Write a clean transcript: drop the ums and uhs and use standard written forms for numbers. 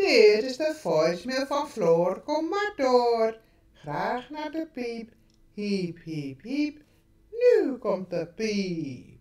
Dit is de voicemail van Floor, kom maar door. Graag naar de piep, hiep, hiep, hiep. Nu komt de piep.